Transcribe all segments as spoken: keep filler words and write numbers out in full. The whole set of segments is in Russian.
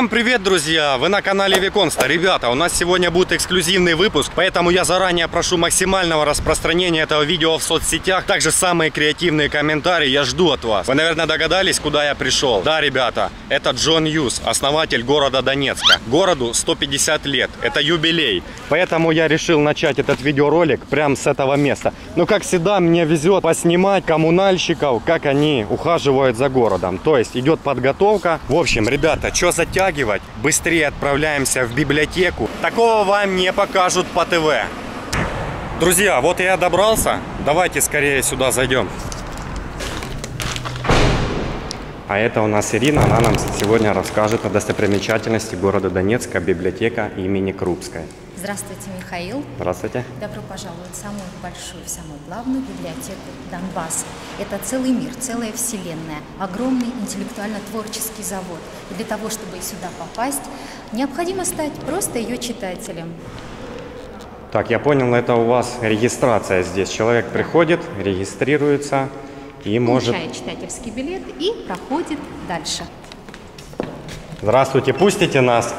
Всем привет, друзья! Вы на канале Виконста. Ребята, у нас сегодня будет эксклюзивный выпуск, поэтому я заранее прошу максимального распространения этого видео в соцсетях. Также самые креативные комментарии я жду от вас. Вы, наверное, догадались, куда я пришел. Да, ребята, это Джон Юс, основатель города Донецка. Городу сто пятьдесят лет. Это юбилей. Поэтому я решил начать этот видеоролик прямо с этого места. Ну, как всегда, мне везет поснимать коммунальщиков, как они ухаживают за городом. То есть идет подготовка. В общем, ребята, что затягивать? Быстрее отправляемся в библиотеку. Такого вам не покажут по ТВ. Друзья, вот я добрался. Давайте скорее сюда зайдем. А это у нас Ирина. Она нам сегодня расскажет о достопримечательности города Донецка, библиотека имени Крупской. Здравствуйте, Михаил. Здравствуйте. Добро пожаловать в самую большую, самую главную библиотеку Донбасса. Это целый мир, целая вселенная, огромный интеллектуально-творческий завод. И для того, чтобы сюда попасть, необходимо стать просто ее читателем. Так, я понял, это у вас регистрация здесь. Человек приходит, регистрируется и может... Получает читательский билет и проходит дальше. Здравствуйте, пустите нас?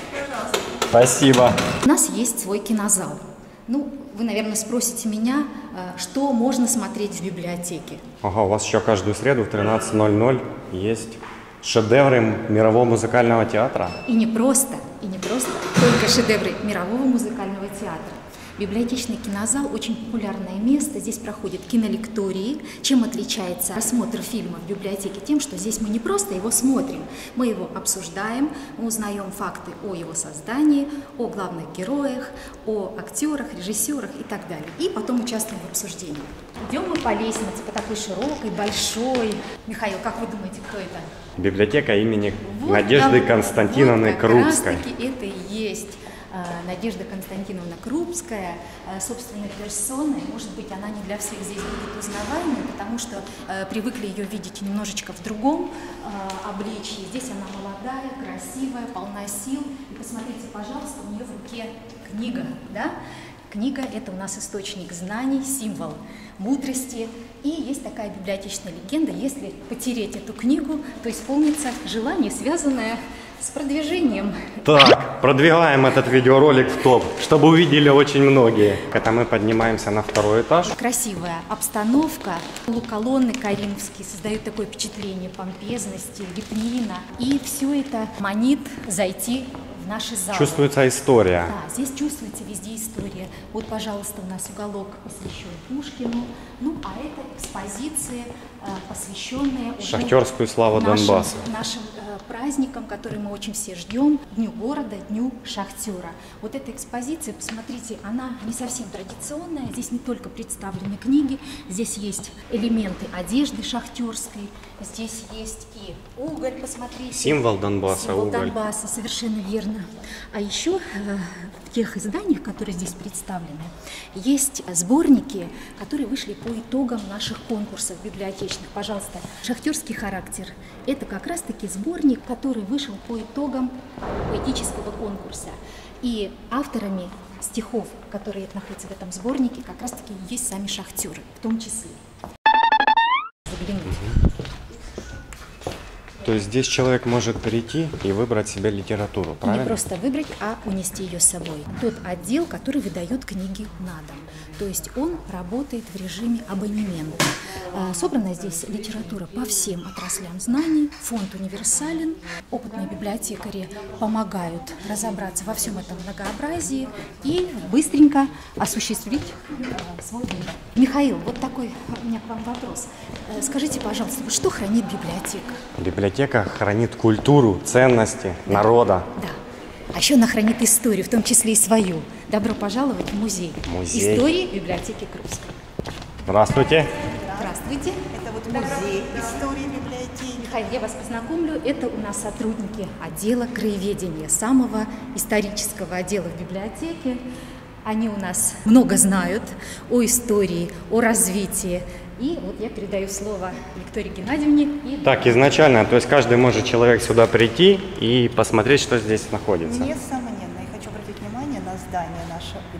Спасибо. У нас есть свой кинозал. Ну, вы, наверное, спросите меня, что можно смотреть в библиотеке. Ага, у вас еще каждую среду в тринадцать ноль ноль есть шедевры мирового музыкального театра. И не просто, и не просто только шедевры мирового музыкального театра. Библиотечный кинозал – очень популярное место. Здесь проходят кинолектории. Чем отличается просмотр фильма в библиотеке? Тем, что здесь мы не просто его смотрим, мы его обсуждаем, мы узнаем факты о его создании, о главных героях, о актерах, режиссерах и так далее. И потом участвуем в обсуждении. Идем мы по лестнице, по такой широкой, большой. Михаил, как вы думаете, кто это? Библиотека имени Вот, Надежды да, Константиновны вот Крупской. Как раз таки это и есть Надежда Константиновна Крупская, собственной персоной. Может быть, она не для всех здесь будет узнаваемой, потому что э, привыкли ее видеть немножечко в другом э, обличии. Здесь она молодая, красивая, полна сил. И посмотрите, пожалуйста, у нее в руке книга, да? Книга – это у нас источник знаний, символ мудрости. И есть такая библиотечная легенда: если потереть эту книгу, то исполнится желание, связанное с продвижением. Так, продвигаем этот видеоролик в топ, чтобы увидели очень многие. Это мы поднимаемся на второй этаж. Красивая обстановка, полуколонны коринфские создают такое впечатление помпезности, лепнина. И все это манит зайти в наши залы. Чувствуется история. Да, здесь чувствуется везде история. Вот, пожалуйста, у нас уголок посвящен Пушкину. Ну, а это экспозиции, посвященные уже шахтерскую славу нашим, Донбасса. нашим э, праздникам, которые мы очень все ждем, Дню города, Дню шахтера. Вот эта экспозиция, посмотрите, она не совсем традиционная. Здесь не только представлены книги, здесь есть элементы одежды шахтерской, здесь есть и уголь, посмотрите. Символ Донбасса, Символ уголь. Донбасса, совершенно верно. А еще э, в тех изданиях, которые здесь представлены, есть сборники, которые вышли по итогам наших конкурсов библиотечных. Пожалуйста, «Шахтерский характер» – это как раз-таки сборник, который вышел по итогам поэтического конкурса. И авторами стихов, которые находятся в этом сборнике, как раз-таки есть сами шахтеры, в том числе. Заглянуть. То есть здесь человек может прийти и выбрать себе литературу, правильно? Не просто выбрать, а унести ее с собой. Тот отдел, который выдает книги на дом. То есть он работает в режиме абонемента. Собрана здесь литература по всем отраслям знаний, фонд универсален. Опытные библиотекари помогают разобраться во всем этом многообразии и быстренько осуществить свой выбор. Михаил, вот такой у меня к вам вопрос. Скажите, пожалуйста, что хранит библиотека? Библиотека хранит культуру, ценности народа. Да. А еще она хранит историю, в том числе и свою. Добро пожаловать в музей, музей. Истории библиотеки Крупской. Здравствуйте. Здравствуйте. Это вот музей истории библиотеки. Михаил, я вас познакомлю. Это у нас сотрудники отдела краеведения, самого исторического отдела в библиотеке. Они у нас много знают о истории, о развитии. И вот я передаю слово Виктории Геннадьевне. И... Так, изначально, то есть каждый может человек сюда прийти и посмотреть, что здесь находится. Несомненно, я хочу обратить внимание на здание нашей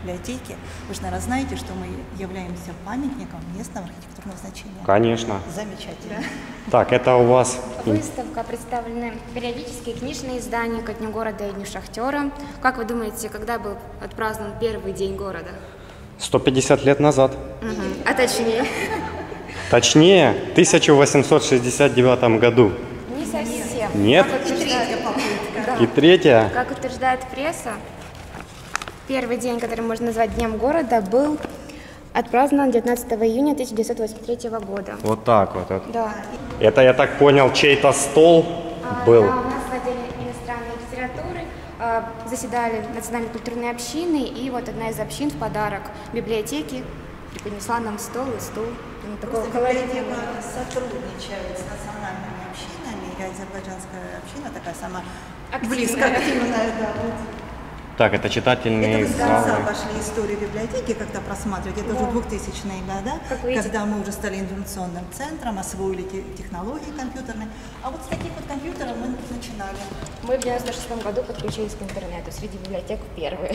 библиотеки. Вы же, наверное, знаете, что мы являемся памятником местного архитектурного значения. Конечно. Замечательно. Так, это у вас... Выставка представлены периодические книжные издания ко Дню города и Дню шахтера. Как вы думаете, когда был отпразднован первый день города? сто пятьдесят лет назад. Угу. А точнее? Точнее, в тысяча восемьсот шестьдесят девятом году. Не совсем. Нет? Как утверждает, да. И третья? Как утверждает пресса, первый день, который можно назвать Днем города, был отпразднован девятнадцатого июня тысяча девятьсот восемьдесят третьего года. Вот так вот. Это, Да. это я так понял, чей-то стол А, был. Да, у нас в отделе иностранной литературы а, заседали национальные культурные общины, и вот одна из общин в подарок библиотеке преподнесла нам стол и стул. Ну, такого колоритного. Библиотека сотрудничает с национальными общинами, и азербайджанская община такая сама Активная. близко активная. Да, вот. Так, это Это читательные вы с конца залы. пошли историю библиотеки как-то просматривать. Это уже двухтысячные годы, Как видите. когда мы уже стали информационным центром, освоили те- технологии компьютерные. А вот с таких вот компьютеров мы начинали. Мы в девяносто шестом году подключились к интернету, среди библиотек первые.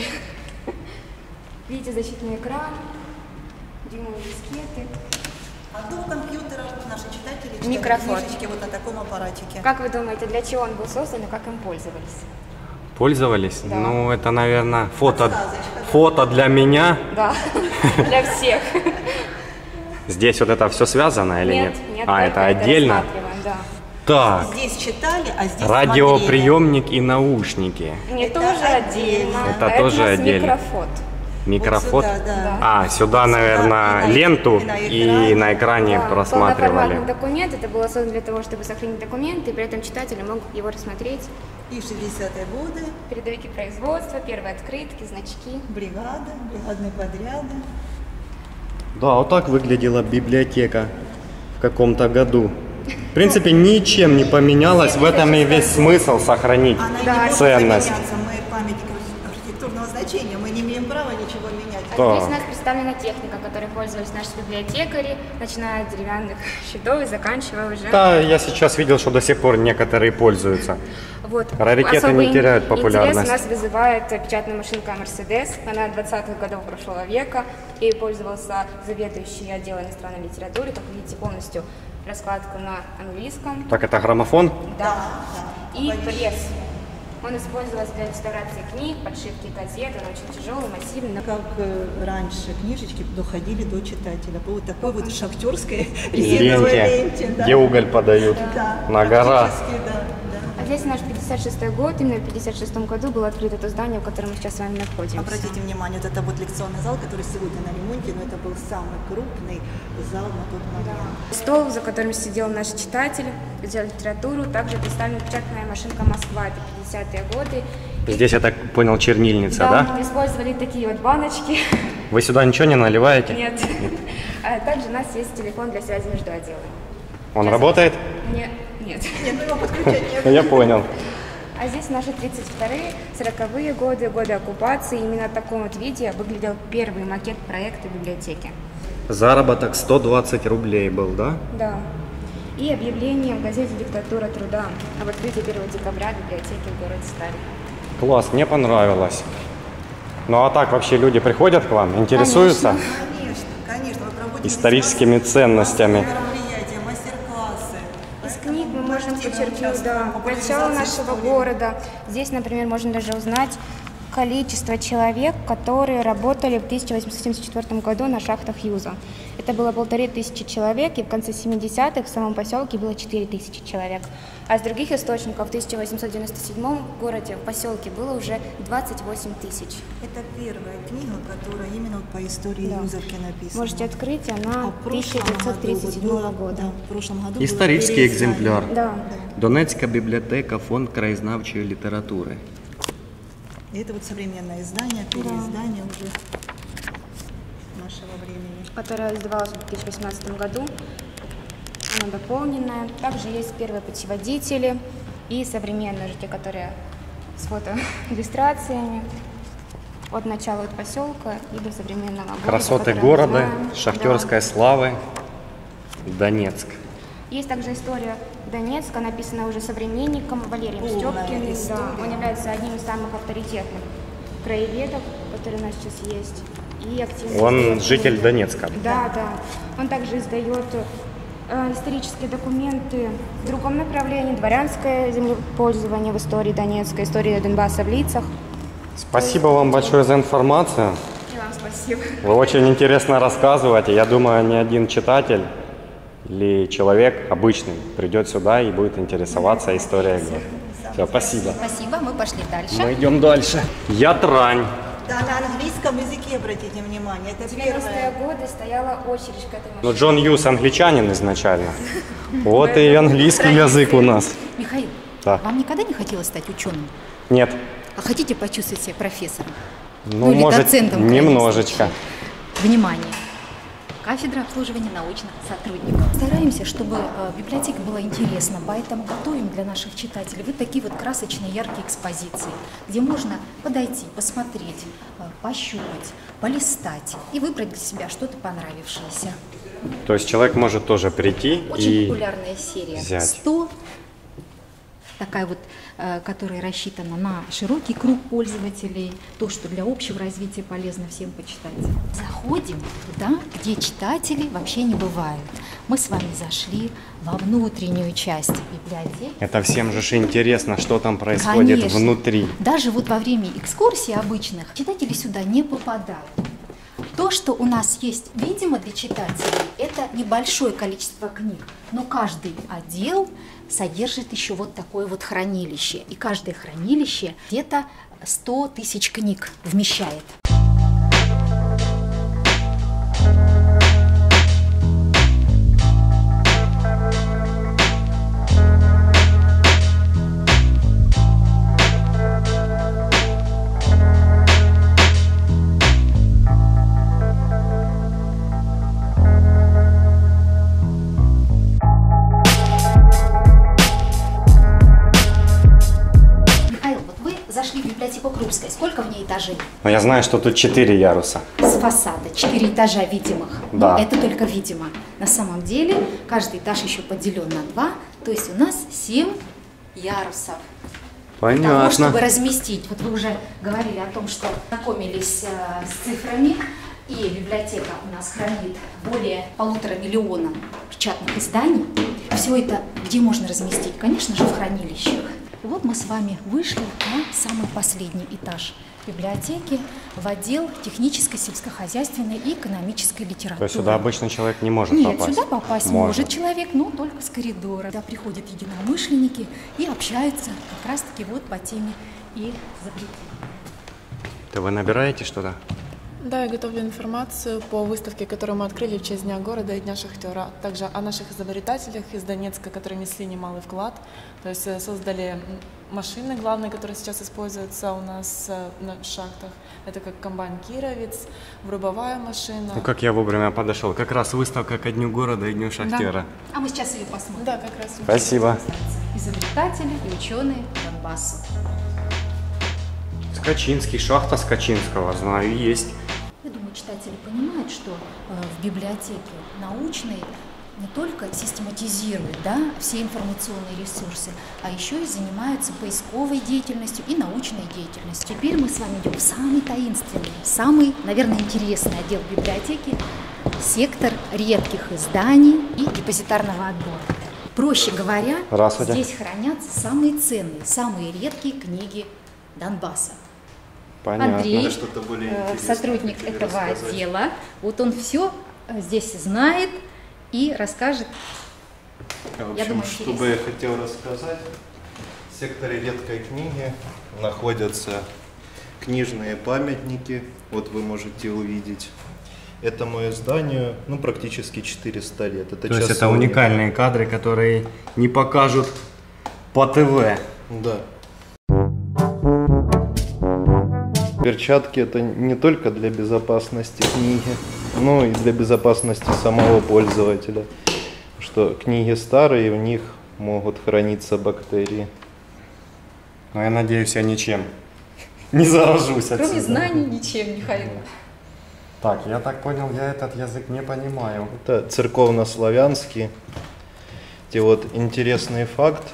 Видите, защитный экран, дюймовые дискеты. А до компьютера наши читатели читали Микрофон. книжечки вот на таком аппаратике. Как вы думаете, для чего он был создан и как им пользовались? Пользовались? Да. Ну, это, наверное, фото, Подсказочка. фото для меня. Да, для всех. Здесь вот это все связано или нет? Нет, нет, А, только это отдельно? рассматриваем, да. Так, Здесь читали, а здесь радиоприемник и наушники. Не Это тоже отдельно. отдельно. Это а тоже у нас отдельно. микрофон. Микрофон. Вот сюда, да. А, сюда, Вот наверное, сюда, и на- ленту и на и экране. на экране Да, просматривали. полноформатный документ, это было создано для того, чтобы сохранить документы, и при этом читатель мог его рассмотреть. И шестидесятые годы, Передовики производства, первые открытки, значки. бригада, бригадные подряды. Да, вот так выглядела библиотека в каком-то году. В принципе, ничем не поменялось, в этом и весь смысл сохранить Она Да. не может ценность. поменяться, мы памятник архитектурного значения, мы не имеем права ничего менять. А Да. здесь у нас представлена техника, которой пользовались наши библиотекари, начиная от деревянных щитов и заканчивая уже. Да, я сейчас видел, что до сих пор некоторые пользуются. Вот. Раритеты Особый не теряют интерес популярность. у нас вызывает печатная машинка Mercedes. Она двадцатых годов прошлого века. Ей пользовался заведующий отдела иностранной литературы. Как видите, полностью раскладка на английском. Так, это граммофон? Да. И пресс. Он использовался для реставрации книг, подшивки газет. Он очень тяжелый, массивный. Как э, раньше книжечки доходили до читателя по вот такой вот шахтерской Ленте, резиновой ленте. Да. где уголь подают Да, на гора. практически, да, да. А здесь наш пятьдесят шестой год. Именно в пятьдесят шестом году было открыто то здание, в котором мы сейчас с вами находимся. Обратите внимание, вот это вот лекционный зал, который сегодня на ремонте, но это был самый крупный зал на тот момент. Стол, за которым сидел наш читатель, изучал литературу, также представлена печатная машинка Москва, это пятидесятые годы. И Здесь, я так понял, чернильница, да, да? мы использовали такие вот баночки. Вы сюда ничего не наливаете? Нет. А также у нас есть телефон для связи между отделами. Он Сейчас- работает? Не- Нет. Нет, ну его подключать нет. Я понял. А здесь наши тридцать вторые, сороковые годы, годы оккупации. Именно в таком вот виде выглядел первый макет проекта библиотеки. Заработок сто двадцать рублей был, да? Да. И объявление в газете «Диктатура труда» об открытии первого декабря библиотеки в городе Сталин. Класс, мне понравилось. Ну а так вообще люди приходят к вам, интересуются Конечно, конечно, вы проводите историческими ценностями? мероприятия, мастер-классы. Из книг мы можем активно подчеркнуть, участвуем да, в популяризации начало нашего истории. города. Здесь, например, можно даже узнать количество человек, которые работали в тысяча восемьсот семьдесят четвёртом году на шахтах Юза. Это было полторы тысячи человек, и в конце семидесятых в самом поселке было четыре тысячи человек. А с других источников в тысяча восемьсот девяносто седьмом в городе, в поселке было уже двадцать восемь тысяч. Это первая книга, которая именно вот по истории Да. Юзовки написана. Можете открыть, А она в прошлом тысяча девятьсот тридцать седьмого году было- года. да, в прошлом году было Исторический переиздание. экземпляр. Да. Донецька библиотека, фонд краєзнавчої літератури. И это вот современное издание, переиздание уже нашего времени. Которая издавалась в две тысячи восемнадцатом году. Она дополненная. Также есть первые путеводители и современные уже те, которые с фотоиллюстрациями от начала от поселка и до современного города. Красоты который мы города, знаем. шахтерской славы, Донецк. Да. Есть также история Донецка, написанная уже современником Валерием Полная Степкиным. Да. история. Он является одним из самых авторитетных краеведов, который у нас сейчас есть. И активно Он издает житель книги. Донецка. Да, да. Он также издает э, исторические документы в другом направлении, дворянское землепользование в истории Донецка, история Донбасса в лицах. Спасибо вам большое за информацию. И вам спасибо. Вы очень интересно рассказываете. Я думаю, ни один читатель или человек обычный придет сюда и будет интересоваться историей города. Все, спасибо. Спасибо, мы пошли дальше. Мы идем дальше. Ятрань. Да, на английском языке, обратите внимание, это В девяностые первое. годы стояла очередь к этой Ну, машине. Джон Юс англичанин изначально. Вот и английский язык у нас. Михаил, Да. вам никогда не хотелось стать ученым? Нет. А хотите почувствовать себя профессором? Ну, или может, доцентом в крайнем немножечко. случае? Внимание! Кафедра обслуживания научных сотрудников. Стараемся, чтобы э, библиотека была интересна, поэтому готовим для наших читателей вот такие вот красочные, яркие экспозиции, где можно подойти, посмотреть, э, пощупать, полистать и выбрать для себя что-то понравившееся. То есть человек может тоже прийти Очень и... популярная серия. взять. сто, такая вот, э, которая рассчитана на широкий круг пользователей, то, что для общего развития полезно всем почитать. Заходим туда, где читателей вообще не бывают. Мы с вами зашли во внутреннюю часть библиотеки. Это всем же ж интересно, что там происходит Конечно. внутри. Даже вот во время экскурсий обычных читатели сюда не попадают. То, что у нас есть, видимо, для читателей, это небольшое количество книг, но каждый отдел содержит еще вот такое вот хранилище. И каждое хранилище где-то сто тысяч книг вмещает. Михаил, вот вы зашли в библиотеку Крупской. Сколько в ней этажей? Но я знаю, что тут четыре яруса. С фасада четыре этажа видимых. Да. Но это только видимо. На самом деле каждый этаж еще поделен на два, то есть у нас семь ярусов. Для того, Понятно. чтобы разместить. Вот вы уже говорили о том, что знакомились э, с цифрами, и библиотека у нас хранит более полутора миллиона печатных изданий. Все это где можно разместить? Конечно же, в хранилищах. Вот мы с вами вышли на самый последний этаж библиотеки, в отдел технической, сельскохозяйственной и экономической литературы. То есть сюда обычный человек не может Нет, попасть? сюда попасть Может. может человек, но только с коридора. Когда приходят единомышленники и общаются как раз-таки вот по теме и изобретения. То вы набираете что-то? Да, я готовлю информацию по выставке, которую мы открыли в честь Дня города и Дня шахтера, а также о наших изобретателях из Донецка, которые несли немалый вклад. То есть э, создали машины главные, которые сейчас используются у нас э, на шахтах. Это как комбайн Кировец, врубовая машина. Ну, как я вовремя подошел. Как раз выставка ко Дню города и Дню шахтера. А мы сейчас ее посмотрим. Да, как раз. Спасибо. Изобретатели и ученые Донбасса. Скачинский, шахта Скачинского, знаю, есть. Я думаю, читатели понимают, что э, в библиотеке научной не только систематизируют, да, все информационные ресурсы, а еще и занимаются поисковой деятельностью и научной деятельностью. Теперь мы с вами идем в самый таинственный, самый, наверное, интересный отдел библиотеки – сектор редких изданий и депозитарного отбора. Проще говоря, Здравствуйте. здесь хранятся самые ценные, самые редкие книги Донбасса. Понятно. Андрей, что-то более э, интересное сотрудник хотели этого рассказать. отдела, вот он все здесь знает и расскажет. В Я общем, думаю, что интересно. бы я хотел рассказать, в секторе редкой книги находятся книжные памятники. Вот вы можете увидеть. Этому изданию ну, практически четыреста лет. Это То есть это часовня. уникальные кадры, которые не покажут по ТВ. Да. Перчатки это не только для безопасности книги, но и для безопасности самого пользователя. Что книги старые, в них могут храниться бактерии. Но я надеюсь, я ничем не заражусь отсюда. Кроме знаний ничем, Михаил. Так, я так понял, я этот язык не понимаю. Это церковно-славянский. Те вот интересный факт.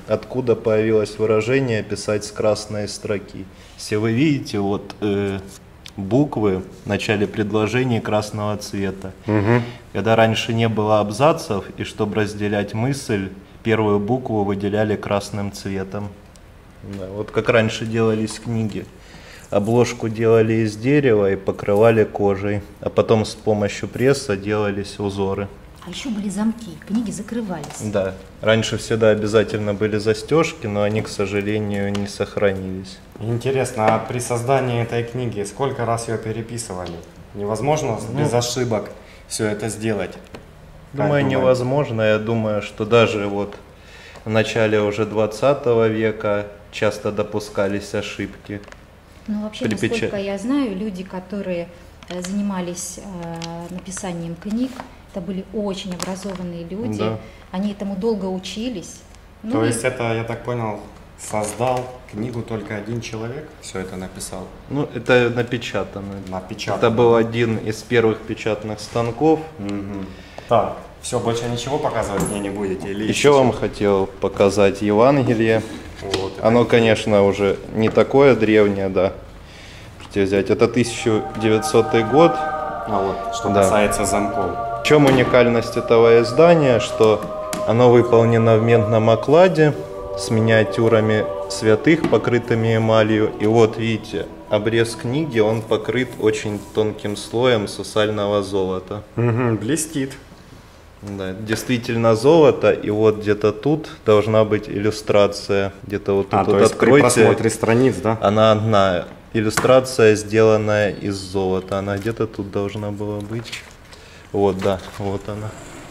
откуда появилось выражение «писать с красной строки». Если вы видите, вот э, буквы в начале предложений красного цвета. Угу. Когда раньше не было абзацев, и чтобы разделять мысль, первую букву выделяли красным цветом. Да, вот как раньше делались книги. Обложку делали из дерева и покрывали кожей, а потом с помощью пресса делались узоры. А еще были замки, книги закрывались. Да, раньше всегда обязательно были застежки, но они, к сожалению, не сохранились. Интересно, а при создании этой книги сколько раз ее переписывали? Невозможно Ну, без ошибок все это сделать? Думаю, Как невозможно. Я думаю, что даже вот в начале уже двадцатого века часто допускались ошибки. Ну, вообще, При печа- насколько я знаю, люди, которые э, занимались э, написанием книг, это были очень образованные люди, Да. они этому долго учились. Ну, То и- есть это, я так понял, создал книгу только один человек, все это написал, Ну, это напечатано. напечатал. Это был один из первых печатных станков. Мгм. Так, все, больше ничего показывать мне не будете? Или Еще вам хотел показать Евангелие. Вот, это- Оно, конечно, уже не такое древнее, да. Можете взять. Это тысяча девятисотый год. А вот, что Да. касается замков. В чем уникальность этого издания, что оно выполнено в медном окладе с миниатюрами святых, покрытыми эмалью. И вот видите, обрез книги, он покрыт очень тонким слоем сусального золота. Мгм, блестит. Да, это действительно золото, и вот где-то тут должна быть иллюстрация. Где-то вот тут А, вот то есть при откройте. просмотре страниц, да? Она одна. Иллюстрация, сделанная из золота. Она где-то тут должна была быть. Вот, да, вот она.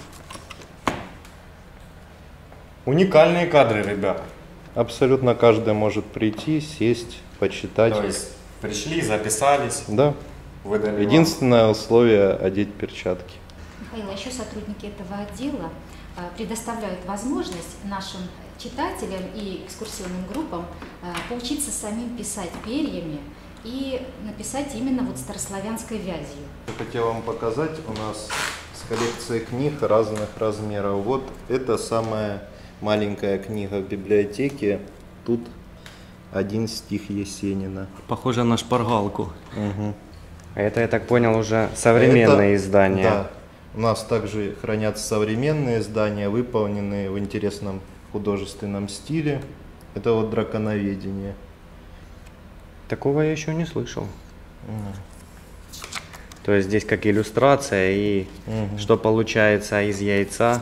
Уникальные кадры, ребята. Абсолютно каждый может прийти, сесть, почитать. То есть пришли, записались, Да. выдали вам. Единственное условие – одеть перчатки. Михаил, а еще сотрудники этого отдела а, предоставляют возможность нашим читателям и экскурсионным группам а, поучиться самим писать перьями и написать именно вот старославянской вязью. Я хотел вам показать, у нас с коллекцией книг разных размеров. Вот это самая маленькая книга в библиотеке. Тут один стих Есенина. Похоже на шпаргалку. Угу. Это, я так понял, уже современные Это- издания. Да. У нас также хранятся современные издания, выполненные в интересном художественном стиле. Это вот драконоведение. Такого я еще не слышал. То есть здесь как иллюстрация и Мгм. что получается из яйца.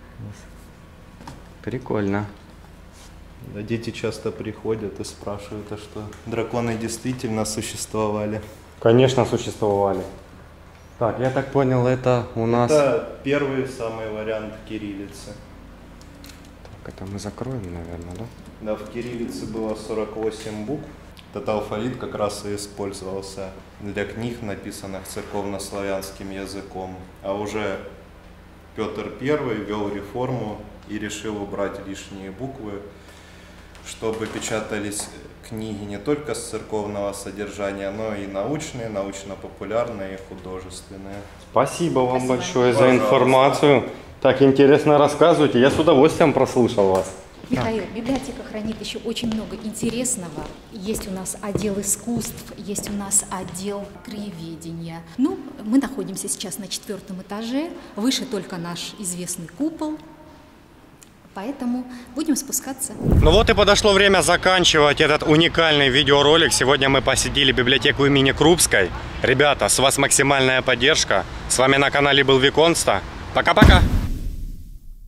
Прикольно. Да, дети часто приходят и спрашивают, а что драконы действительно существовали. Конечно, существовали. Так, я так понял, это у нас... Это первый самый вариант кириллицы. Так, это мы закроем, наверное, да? Да, в кириллице было сорок восемь букв. Этот алфавит как раз и использовался для книг, написанных церковнославянским языком. А уже Петр Первый ввел реформу и решил убрать лишние буквы, чтобы печатались книги не только с церковного содержания, но и научные, научно-популярные и художественные. Спасибо вам Спасибо. большое за Пожалуйста. информацию. Так интересно рассказываете. Я с удовольствием прослушал вас. Михаил, библиотека хранит еще очень много интересного. Есть у нас отдел искусств, есть у нас отдел краеведения. Ну, мы находимся сейчас на четвертом этаже, выше только наш известный купол. Поэтому будем спускаться. Ну вот и подошло время заканчивать этот уникальный видеоролик. Сегодня мы посетили библиотеку имени Крупской. Ребята, с вас максимальная поддержка. С вами на канале был Виконста. Пока-пока!